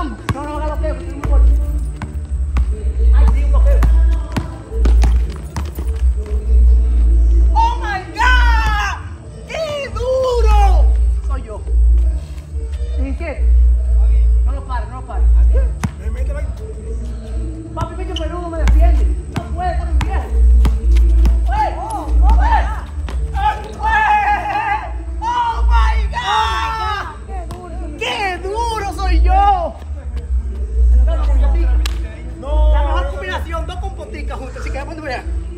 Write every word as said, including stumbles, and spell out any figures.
vamos. No, no haga bloqueo, que estoy muy fuerte. Ay, sí, un bloqueo. ¡Oh, my God! ¡Qué duro! Soy yo. ¿Y qué? No lo pares, no lo pares. Papi, pinche peludo me defiende. No puede con un viejo. ¡Ey! ¡Oh, oh, ¡Oh, my God! ¡Qué duro! ¡Qué duro soy yo! No. La mejor combinación, dos compoticas juntas. Así que vamos a ver.